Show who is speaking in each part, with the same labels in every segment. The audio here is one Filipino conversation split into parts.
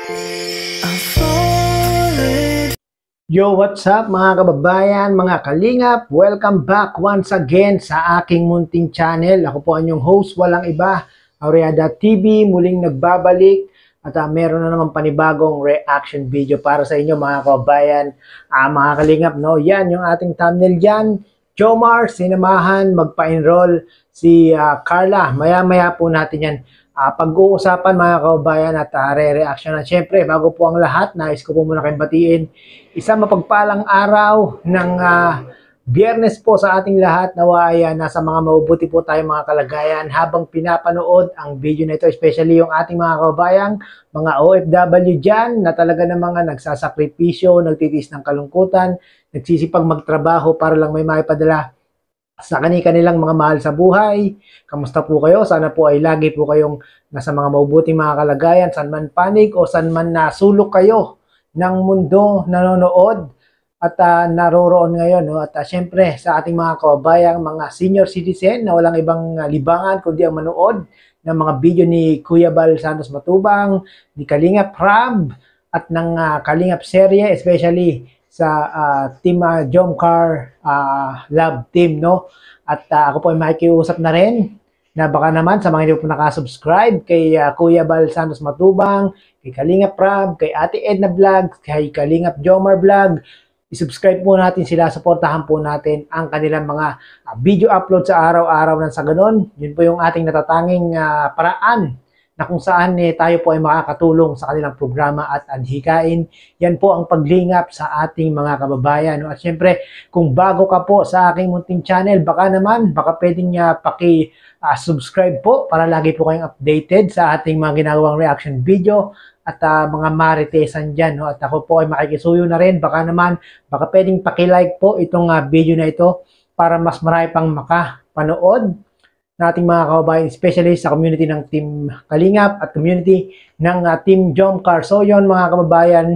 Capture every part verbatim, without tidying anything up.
Speaker 1: Yo, what's up mga kababayan, mga kalingap? Welcome back once again sa aking munting channel. Ako po ang inyong host, walang iba, Aureada T V, muling nagbabalik at uh, meron na naman panibagong reaction video para sa inyo mga kababayan, uh, mga kalingap, no? Yan yung ating thumbnail dyan. Jomar, sinamahan, magpa-enroll si uh, Carla. Maya-maya po natin yan Uh, pag-uusapan mga kababayan at uh, re-reaction na. Siyempre, bago po ang lahat, nais ko po muna kayong batiin. Isang mapagpalang araw ng uh, Biyernes po sa ating lahat. Nawa ay uh, nasa mga mabubuti po tayo mga kalagayan habang pinapanood ang video na ito. Especially yung ating mga kababayang, mga O F W dyan na talaga ng mga nagsasakripisyo, nagtitiis ng kalungkutan, nagsisipag magtrabaho para lang may maipadala sa kani-kanilang mga mahal sa buhay. Kamusta po kayo? Sana po ay lagi po kayong nasa mga mabubuting mga kalagayan, saan man panig o saan man nasulok kayo ng mundo nanonood at uh, naroroon ngayon. No? At uh, syempre sa ating mga kababayang, mga senior citizen na walang ibang uh, libangan kundi ang manood ng mga video ni Kuya Bal Santos Matubang, ni Kalingap Rab at ng uh, Kalingap Serye, especially sa uh, team uh, Jomcar uh, Love Team, no? At uh, ako po ay makikiusap na rin na baka naman sa mga hindi po nakasubscribe kay uh, Kuya Bal Santos Matubang, kay Kalingap Rab, kay Ate Edna Vlog, kay Kalingap Jomar Vlog, i-subscribe po natin sila, supportahan po natin ang kanilang mga uh, video upload sa araw-araw ng sa ganun. Yun po yung ating natatanging uh, paraan na kung saan eh, tayo po ay makakatulong sa kanilang programa at adhikain. Yan po ang paglingap sa ating mga kababayan. No? At syempre, kung bago ka po sa aking munting channel, baka naman, baka pwedeng uh, paki-subscribe uh, po para lagi po kayong updated sa ating mga ginagawang reaction video at uh, mga maritesan dyan. No? At ako po ay makikisuyo na rin. Baka naman, baka pwedeng paki-like po itong uh, video na ito para mas marami pang makapanood nating mga kababayan, especially sa community ng Team Kalingap at community ng uh, Team Jomcar. So yon mga kababayan,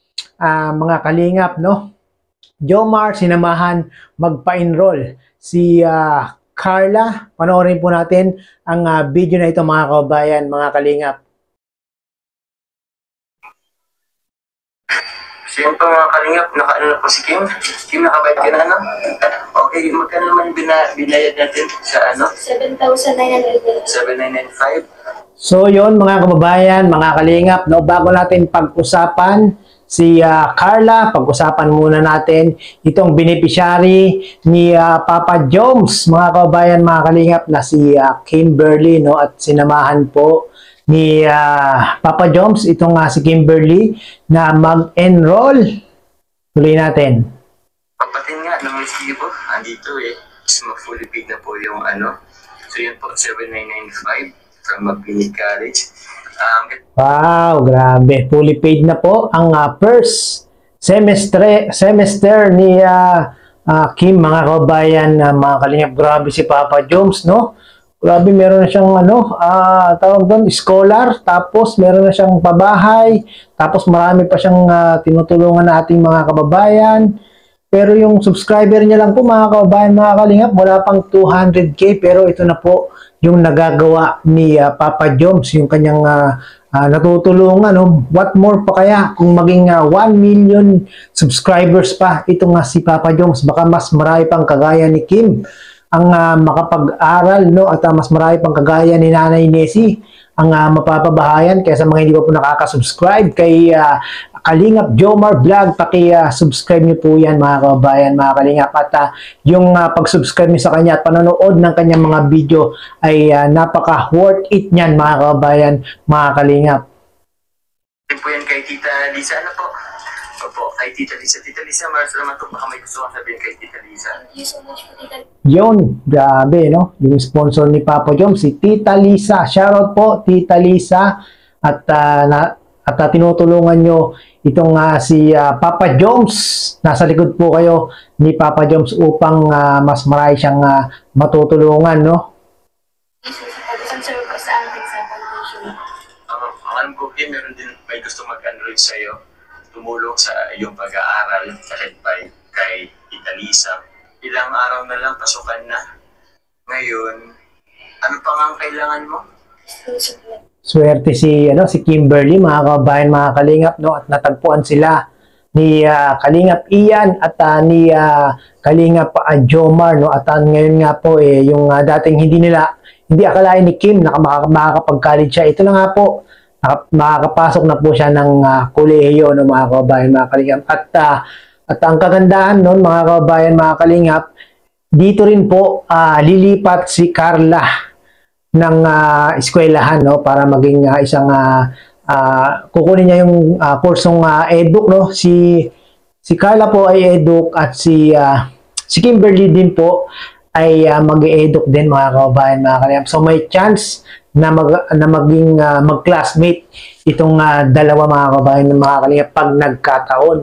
Speaker 1: uh, mga Kalingap, no? Jomar, sinamahan, magpa-enroll si uh, Carla. Panoorin po natin ang uh, video na ito mga kababayan, mga Kalingap.
Speaker 2: So yun po mga Kalingap, naka-ano na po si Kim. Kim, nakabayad ka na, ano? Okay, magkano naman bina, binayad natin sa ano?
Speaker 3: seven thousand nine hundred.
Speaker 2: seven thousand nine hundred ninety-five.
Speaker 1: So yun mga kababayan, mga Kalingap, no? Bago natin pag-usapan si uh, Carla, pag-usapan muna natin itong beneficiary ni uh, Papa Joms, mga kababayan, mga Kalingap, na si uh, Kimberly, no? At sinamahan po ni uh, Papa Joms itong uh, si Kimberly na mag-enroll. Tuloy natin.
Speaker 2: Kapatid nga naman si Ibo, andito eh. So fully paid na po yung ano. So yun po, seven thousand nine hundred ninety-five from Mabini College. Um,
Speaker 1: wow, grabe. Fully paid na po ang uh, first semester semester ni uh, uh, Kim, mga kababayan, uh, mga Kalingap. Grabe si Papa Joms, no? Grabe, meron na siyang ano, uh, tawag doon, scholar, tapos meron na siyang pabahay, tapos marami pa siyang uh, tinutulungan na ating mga kababayan. Pero yung subscriber niya lang po, mga kababayan, mga Kalingap, wala pang two hundred K, pero ito na po yung nagagawa ni uh, Papa Joms, yung kanyang uh, uh, natutulungan. No? What more pa kaya kung maging uh, one million subscribers pa itong uh, si Papa Joms, baka mas marami pang kagaya ni Kim ang uh, makapag-aral, no? At uh, mas marami pang kagaya ni Nanay Nessie ang uh, mapapabahayan. Kaya sa mga hindi pa po nakaka-subscribe kay uh, Kalingap Jomar Vlog, paki-subscribe uh, niyo po yan mga kababayan, mga Kalingap. At uh, yung uh, pag-subscribe niyo sa kanya at panonood ng kanyang mga video ay uh, napaka-worth it niyan mga kababayan, mga Kalingap.
Speaker 2: Ito po yan kay Tita Lisa, ano po? Opo, kay Tita Lisa. Tita Lisa, maraming salamat po. Baka may gusto kong sabihin kay Tita Lisa.
Speaker 3: Thank you so much po, Tita.
Speaker 1: Yun, grabe, no? Yung sponsor ni Papa Joms, si Tita Lisa. Shoutout po, Tita Lisa. At, uh, na, at uh, tinutulungan nyo itong uh, si uh, Papa Joms. Nasa likod po kayo ni Papa Joms upang uh, mas marami siyang uh, matutulungan, no?
Speaker 3: Isang service sa akin sa foundation.
Speaker 2: Um, alam ko, Kim, meron din may gusto mag-enroll sa'yo. Tumulong sa iyong pag-aaral kahit by kay Tita Lisa. Ilang araw na lang, pasukan na. Ngayon, ano pa nga ang kailangan mo?
Speaker 1: Swerte si ano si Kimberly, mga kababayan, mga kalingap, no, at natagpuan sila ni ah, Kalingap Ian at ah, ni ah, Kalingap ah, Jomar, no, at ah, ngayon nga po eh yung ah, dating hindi nila hindi akalain ni Kim na maka- makakapag-college siya. Ito na nga po, naka- makakapasok na po siya ng ah, kolehiyo, no, mga kababayan, mga kalingap. At ah, at ang kagandahan noon, mga kababayan, mga kalingap, dito rin po ah, lilipat si Carla ng ah, eskwelahan, no, para maging ah, isang ah, ah, kukunin niya yung ah, kursong ah, eduk, no. Si si Carla po ay eduk at si ah, si Kimberly din po ay ah, mag-eduk din, mga kababayan, mga kalingap. So may chance na mag na maging ah, mag-classmate itong ah, dalawa, mga kababayan, mga kalingap, pag nagkataon.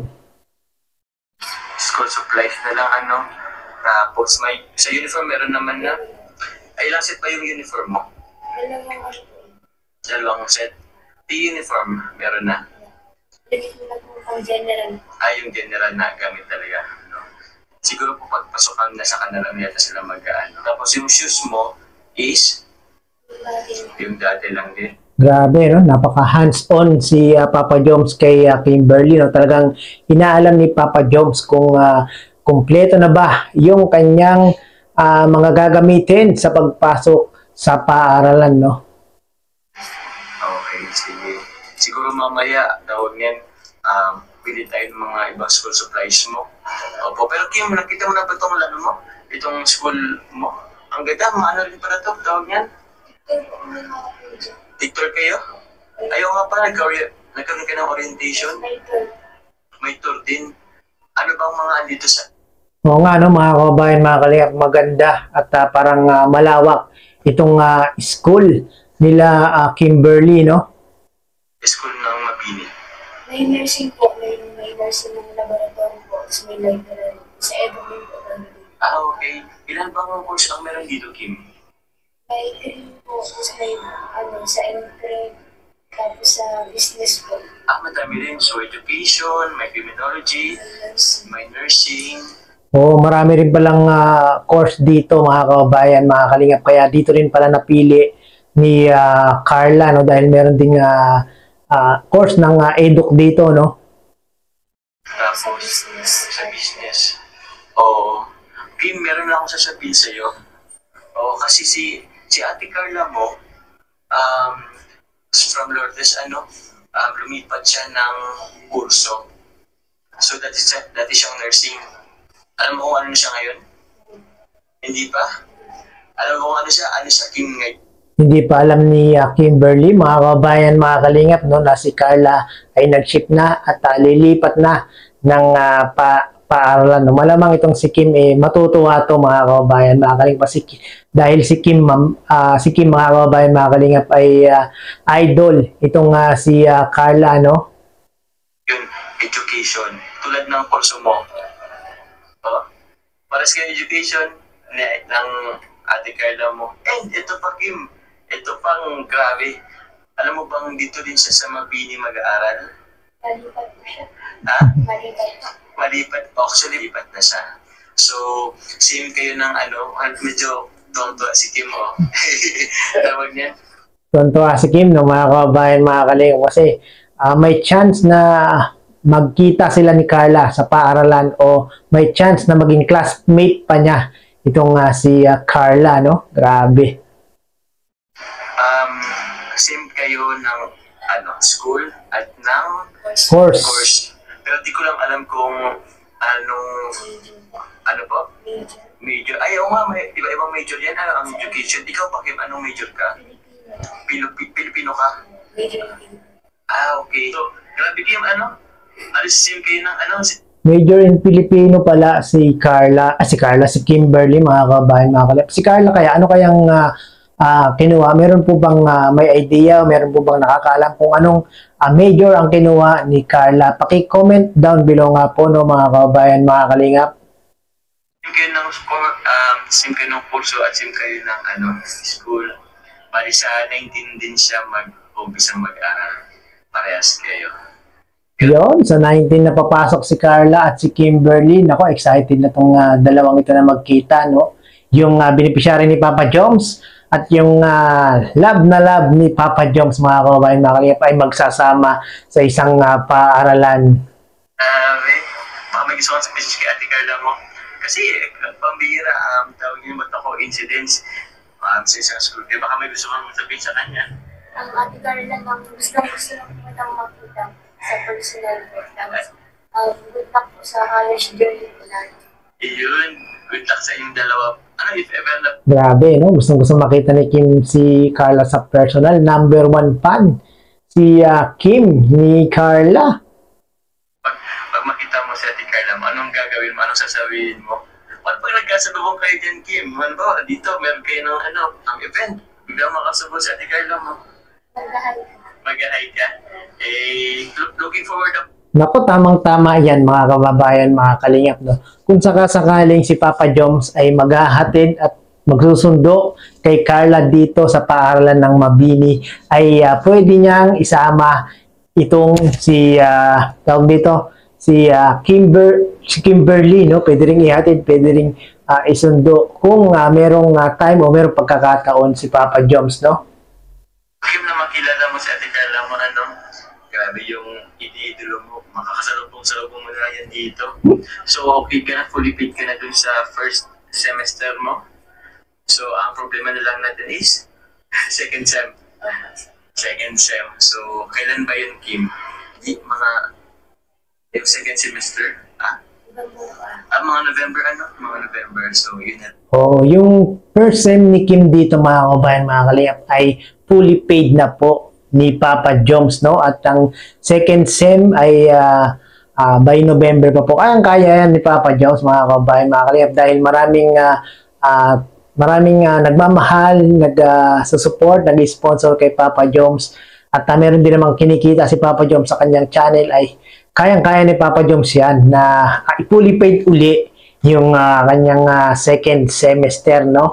Speaker 2: School supplies na lang ano. Tapos may, sa uniform meron naman na. Ay, ilang set ba yung uniform mo?
Speaker 3: Dalawang ano po.
Speaker 2: Dalawang set. Di uniform, meron na.
Speaker 3: Legit mo na po ang general.
Speaker 2: Ay, yung general na gamit talaga. No? Siguro po pagpasukan na sa kanila yata sila mag-ano. Tapos yung shoes mo is
Speaker 3: Yung dati na.
Speaker 2: yung dati lang din.
Speaker 1: Grabe, no? Napaka hands-on si ah, Papa Joms kay ah, Kimberly, no? Talagang inaalam ni Papa Joms kung ah, kumpleto na ba yung kanyang ah, mga gagamitin sa pagpasok sa paaralan, no?
Speaker 2: Okay, sige. Siguro mamaya, tawag niyan, um, pili tayo ng mga ibang school supplies mo. Opo, pero Kim, nakita mo na ba itong ano mo? Itong school mo? Ang ganda, maano rin pala ito, tawag niyan?
Speaker 3: Ito po ang mga po dyan.
Speaker 2: Teacher kayo? Ayaw nga pala, nagkaroon nagkaroon ka ng orientation?
Speaker 3: May tour.
Speaker 2: May tour din. Ano bang mga andito sa
Speaker 1: Oo nga, no, mga kababayan, mga kalingap, maganda at ah, parang ah, malawak itong ah, school nila ah, Kimberly, no?
Speaker 2: school ng Mabini?
Speaker 3: May nursing po. May, may nursing ng laboratory po. Tapos may library. Sa Edmond po. ganun.
Speaker 2: Ah, okay. Ilan bang course ang meron dito, Kim?
Speaker 3: May green po. Tapos may ano, sa Encred. Tapos sa business po.
Speaker 2: Ah, madami rin. So, education, may criminology,
Speaker 3: May nursing.
Speaker 2: may nursing.
Speaker 1: Oo, marami rin palang ah, course dito, mga kababayan, mga kalingap. Kaya dito rin pala napili ni ah, Carla, no? Dahil meron ding ah, ah, course ng ah, eduk dito, no?
Speaker 3: Sa
Speaker 2: Tapos,
Speaker 3: business.
Speaker 2: sa business. Oo. Kim, meron na akong sasabihin sa'yo. Oo, kasi si, si Ate Carla mo, um, from Lourdes, ano, um, lumipat siya ng kurso. So, dati, siya- dati siyang nursing. Alam mo kung ano siya ngayon? Hindi pa? Alam mo kung ano siya? Ano siya, Kim, ngayon?
Speaker 1: Hindi pa alam ni ah, Kimberly, mga kababayan, mga kalingap, no, na si Carla ay nag-ship na at ah, lilipat na ng ah, pa paaralan, no. Malamang itong si Kim eh matutuwa to, mga kababayan, mga kalingap, si, Ki- dahil si Kim, ma'am, ah, si Kim, mga kababayan, mga kalingap, ay ah, idol itong ah, si ah, Carla, no.
Speaker 2: Yun, education. Tulad ng kurso mo. Oh, para sa education ni- ng Ate Carla mo. And ito pa, Kim. Ito pang grabe. Alam mo bang dito din siya sa Mabini mag-aaral?
Speaker 3: Malipat po siya.
Speaker 2: Ha?
Speaker 3: Malipat po.
Speaker 2: Malipat. Actually, lipat na siya. So, same kayo ng ano, at medyo tonto si Kim, oh. Tawag niya.
Speaker 1: Tuntua si Kim, no, mga kababayan, mga kalingap, kasi ah, may chance na magkita sila ni Carla sa paaralan o may chance na maging classmate pa niya itong ah, si ah, Carla, no? Grabe.
Speaker 2: Um, same kayo ng ano, school at ng
Speaker 1: Course.
Speaker 2: course. Pero di ko lang alam kung anong, ano po?
Speaker 3: Major.
Speaker 2: Major. Ay, oo nga, may iba-ibang major yan. Ano ang education? Ikaw ba, Kim, anong major ka?
Speaker 3: Filipino.
Speaker 2: Pilip- Pilipino ka?
Speaker 3: Major in Filipino.
Speaker 2: Ah, okay. So, grabe, Kim, ano? Alis same kayo ng ano? si-
Speaker 1: Major in Filipino pala si Carla, ah, si Carla, si Kimberly, mga kababayan, mga kalingap. Si Carla kaya, ano kayang ah, ah, kinuha? Meron po bang ah, may idea? Meron po bang nakakaalam kung anong ah, major ang kinuha ni Carla? Paki-comment down below nga po, no, mga kababayan, mga kalingap.
Speaker 2: Same kayo ng score, um, same kayo ng kurso at same kayo ng ano, school. Bali sa nineteen din siya mag-umpisa mag-aral. Parehas kayo.
Speaker 1: Yon, sa nineteen na papasok si Carla at si Kimberly. Nako, excited na tong ah, dalawang ito na magkita, no? Yung uh, beneficiary ni Papa Joms at yung ah, love na love ni Papa Joms, mga kababayan, mga kalingap, ay magsasama sa isang ah, paaralan.
Speaker 2: Grabe. Baka may gusto kong sabihin kay Ate Carla mo. Kasi, uh, pambira, um, tawag niyo ba't ako incidents um, sa isang school. Kaya baka may gusto kong sabihin sa kanya.
Speaker 3: Ang ate Carla lang, gusto gusto lang po kitang makita sa personal work. Tapos, um, good luck po sa college journey po natin.
Speaker 2: Iyon. Good luck sa inyong dalawa. Ano, if ever na
Speaker 1: Grabe, no? Gustong gusto makita ni Kim si Carla sa personal. Number one fan. Si ah, Kim ni Carla.
Speaker 2: pag, pag makita mo si Ate Carla mo, anong gagawin mo? Anong sasabihin mo? At pag nagkasalubong kayo dyan, Kim, ano ba, dito, meron kayo ng ano, ang event. Biglang makasubong si Ate Carla mo.
Speaker 3: Magdahay.
Speaker 2: Mag-hi ka. Eh, look- looking forward up.
Speaker 1: Naku, tamang-tama yan, mga kababayan, mga kalingap. No? Kung sakasakaling si Papa Joms ay maghahatid at magsusundo kay Carla dito sa paaralan ng Mabini, ay ah, pwede niyang isama itong si, ah, tawag dito, si ah, Kimber, si Kimberly, no? Pwede rin ihatid, pwede rin ah, isundo kung ah, merong ah, time o merong pagkakataon si Papa Joms, no?
Speaker 2: Kim, na makilala mo si Ate Carla mo, ano, grabe yung ididolo mo, makakasalubong-salubong mo na yan dito. So, okay ka na, fully paid ka na dun sa first semester mo. So, ang problema na lang natin is second sem. Second sem. So, kailan ba yun, Kim? Di, mga, yung second semester? Ah,
Speaker 3: Ibang po pa.
Speaker 2: ah, mga November, ano? Mga November. So, yun na.
Speaker 1: Oo, yung first sem ni Kim dito, mga kabayan, mga kalingap, ay fully paid na po ni Papa Joms, no? At ang second sem ay ah, ah, by November pa po. Kayang-kaya yan ni Papa Joms, mga kabayan, mga kalingap, dahil maraming ah, ah, maraming ah, nagmamahal, nag-support, nag-sponsor kay Papa Joms. At ah, meron din namang kinikita si Papa Joms sa kanyang channel, ay kayang-kaya ni Papa Joms yan na ah, fully paid uli yung ah, kanyang ah, second semester, no?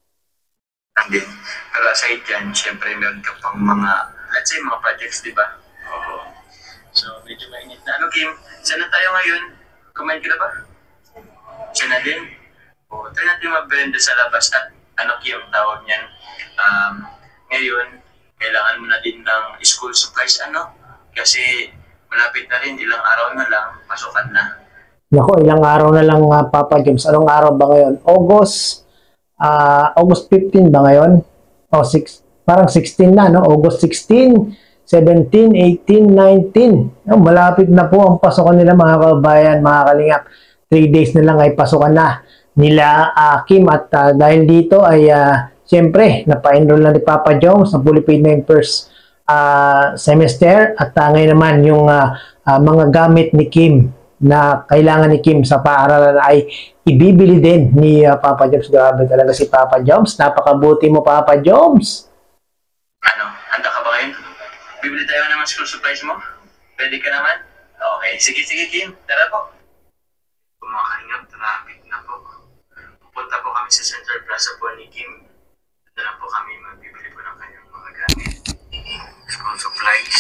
Speaker 2: Lang din. Pero aside dyan, syempre meron ka pang mga, let's say, mga projects, di ba? Oo. So, medyo mainit na. Ano, Kim? Saan na tayo ngayon? Kumain ka na ba? Siya na din? O, try natin mag-blend sa labas at ano, Kim, tawag niyan. Um, ngayon, kailangan mo na din ng school supplies, ano? Kasi malapit na rin, ilang araw na lang, pasukan na.
Speaker 1: Nako, ilang araw na lang ah, Papa James. Anong araw ba ngayon? August, ah August fifteen ba ngayon? O, six, parang sixteen na, no? August sixteen, seventeen, eighteen, nineteen. No, malapit na po ang pasukan nila, mga kababayan, mga kalingap. Three days na lang ay pasukan na nila ah, Kim. At ah, dahil dito ay, ah, siyempre, napa-enroll na ni Papa Jones, na fully paid na yung first ah, semester. At uh, ngayon naman, yung ah, ah, mga gamit ni Kim na kailangan ni Kim sa paaralan ay ibibili din ni uh, Papa Joms. Grabe talaga si Papa Joms. Napakabuti mo, Papa Joms.
Speaker 2: Ano, handa ka ba ngayon? Bibili tayo naman school supplies mo? Ready ka naman? Okay, sige, sige, Kim. Tara po. Kung mga kalingap, traffic na po. Pupunta po kami sa Central Plaza po ni Kim. Doon na po kami magbibili po ng kanyang mga gamit. School supplies.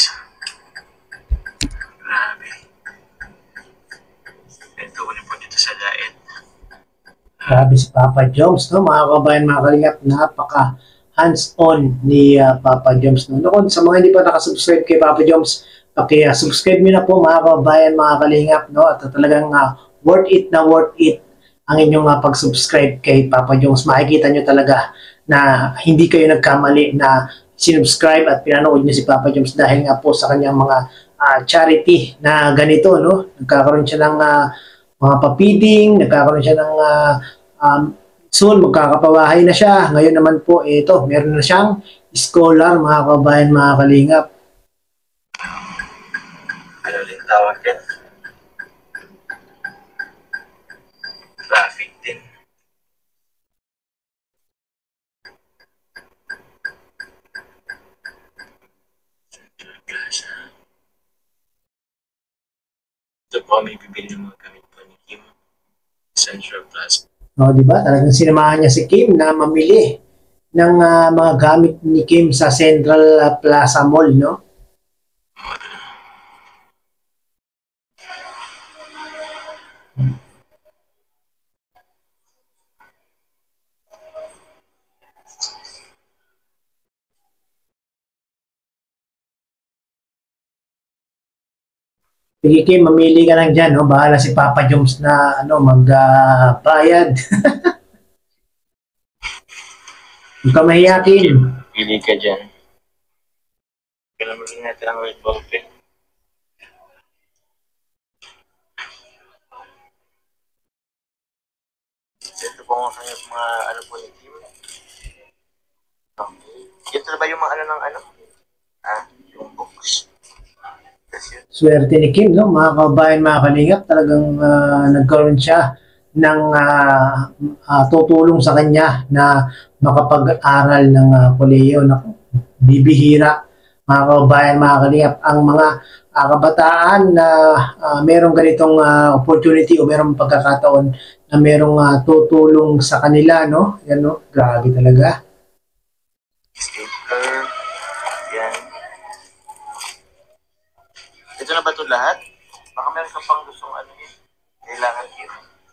Speaker 2: Grabe. Ito ulit po dito sa Daet.
Speaker 1: Grabe si Papa Joms, no? Mga kabayan, mga kalingap, napaka hands-on ni uh, Papa Joms. No? Noon, sa mga hindi pa nakasubscribe kay Papa Joms, paki-subscribe nyo na po, mga kabayan, mga kalingap, no? At uh, talagang uh, worth it na worth it ang inyong uh, pag-subscribe kay Papa Joms. Makikita nyo talaga na hindi kayo nagkamali na sinubscribe at pinanood nyo si Papa Joms dahil nga po sa kanyang mga uh, charity na ganito, no? Nagkakaroon siya ng uh, mga papiding, nagkakaroon siya ng uh, um, soon, magkakapawahay na siya. Ngayon naman po, eh, ito, meron na siyang scholar, mga kabayan, mga kalingap.
Speaker 2: Ano ulit tawag yan? Traffic din. Ito po may bibili ng mga gamit po ni Kim. Central Plaza.
Speaker 1: No, di ba? Talagang sinamahan niya si Kim na mamili ng ah, mga gamit ni Kim sa Central ah, Plaza Mall, no? Sige, Kim, mamili ka lang dyan, no? Bahala si Papa Joms na, ano, mag-bayad. Huwag ka mahiya, Kim.
Speaker 2: Pili ka dyan. Kailan maging natin ang red ball pen. Ito po mga kanyang mga ano po ni Kim. Okay. Ito na ba yung mga ano ng ano? Ah, yung books. Kasi yun.
Speaker 1: Swerte ni Kim, no? Mga kabayan, mga kalingap, talagang ah, nagkaroon siya ng ah, ah, tutulong sa kanya na makapag-aral ng uh, koleyo. Naku, bibihira, mga kabayan, mga kalingap, ang mga ah, kabataan na ah, merong ganitong ah, opportunity o merong pagkakataon na merong ah, tutulong sa kanila, no? Yan, no? Grabe talaga.
Speaker 2: Stapler. Yan. Ito na ba ito lahat? Baka meron ka pang gustong ano yun. Kailangan yun.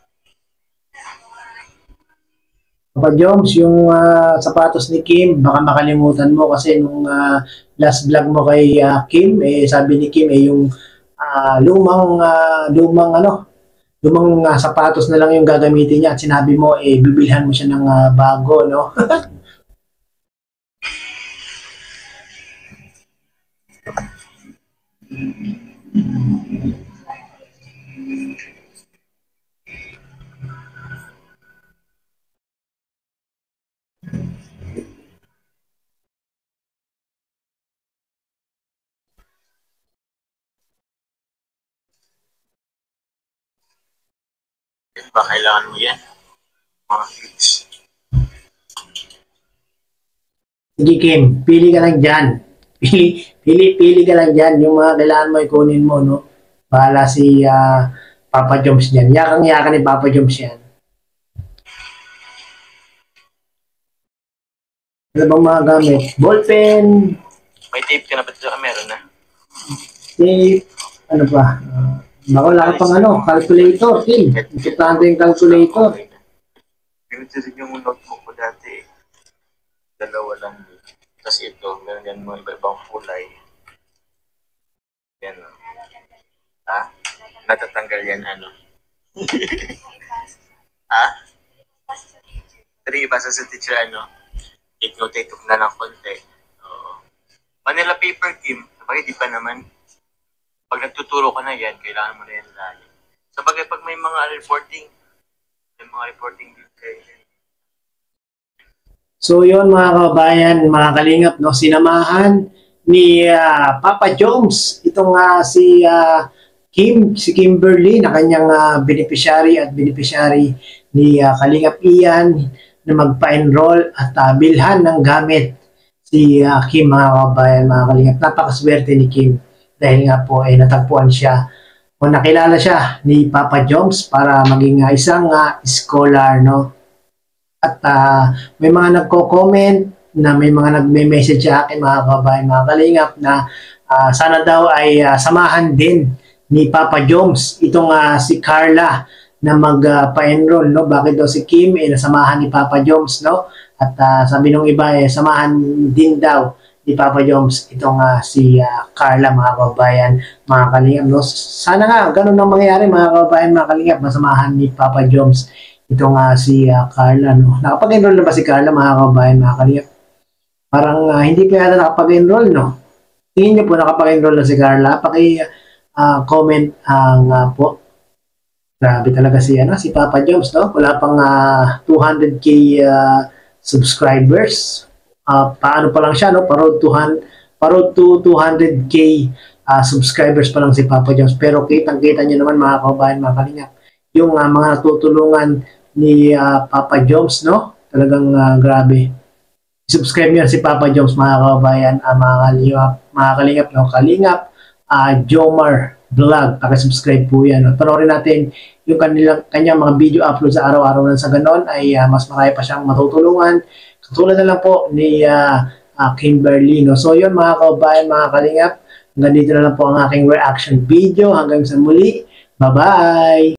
Speaker 1: Papa Joms, yung ah, sapatos ni Kim, baka makalimutan mo kasi nung ah, last vlog mo kay ah, Kim, eh, sabi ni Kim, eh, yung ah, lumang, ah, lumang, ano, lumang ah, sapatos na lang yung gagamitin niya at sinabi mo, eh, bibilhan mo siya ng ah, bago, no?
Speaker 2: Ba kailangan mo yan? Mga fix.
Speaker 1: Sige, Kim, pili ka lang dyan. Pili, pili, pili ka lang dyan. Yung mga kailangan mo, ikunin mo, no? Bahala si ah, Papa Joms dyan. Yakang-yakan ni Papa Joms yan. Ano bang mga gamit? Ballpen,
Speaker 2: May tape ka na ba ito? Ah, meron na.
Speaker 1: tape, ano pa? Uh, baka wala ka pang ano, calculator, Kim. Importante yung calculator.
Speaker 2: Ganito rin yung notebook ko dati. Dalawa lang. Tapos ito, meron yan mga iba-ibang kulay. Yan. Ha? Natatanggal yan ano? Ha? Three, basta sa teacher ano? Take-note na ng konti. Oo. Manila paper, Kim. Sabagay, di pa naman. Pag nagtuturo ka na yan, kailangan mo na yan lagi. Sabagay, pag may mga reporting, may mga reporting din kayo.
Speaker 1: So yun mga kabayan, mga kalingap, no, sinamahan ni ah, Papa Joms itong ah, si ah, Kim, si Kimberly na kanyang ah, beneficiary at beneficiary ni ah, Kalingap Ian na magpa-enroll at ah, bilhan ng gamit si ah, Kim, mga kabayan, mga kalingap. Napakaswerte ni Kim dahil nga po ay natagpuan siya o nakilala siya ni Papa Joms para maging ah, isang ah, scholar, no? At uh, may mga nagko-comment na may mga nagme-message sa akin, mga kabayan, mga kalingap, na uh, sana daw ay uh, samahan din ni Papa Joms itong uh, si Carla na magpa-enroll, no? Bakit daw si Kim eh nasamahan ni Papa Joms, no? At uh, sabi nung iba eh samahan din daw ni Papa Joms itong uh, si uh, Carla, mga kabayan, mga kalingap, no? Sana nga ganun ang mangyayari, mga kabayan, mga kalingap, masamahan ni Papa Joms ito nga si uh, Carla, no? Nakapag-enroll na ba si Carla, mga kabayan, mga kalingap? Parang uh, hindi pa yata nakapag-enroll, no? Tingin niyo po nakapag-enroll na si Carla? Paki-comment uh, ang uh, po. Grabe talaga si, ano, si Papa Joms, no? Wala pang uh, two hundred K uh, subscribers. Uh, paano pa lang siya, no? Parod to, parod to two hundred K uh, subscribers pa lang si Papa Joms. Pero kitang-kita niyo naman, mga kabayan, mga kalingap, yung uh, mga natutulungan ni uh, Papa Joms, no? Talagang uh, grabe. Subscribe niyo si Papa Joms, mga kabayan, uh, mga kalingap, mga kalingap, no? Kalingap, uh, Jomar Vlog. Paki-subscribe po yan. No? Panoorin natin yung kanilang, kanyang mga video upload sa araw-araw na sa ganon ay uh, mas marami pa siyang matutulungan. Katulad na lang po ni uh, uh, Kimberly, no? So yun, mga kabayan, mga kalingap, hanggang dito na lang po ang aking reaction video. Hanggang sa muli. Bye-bye!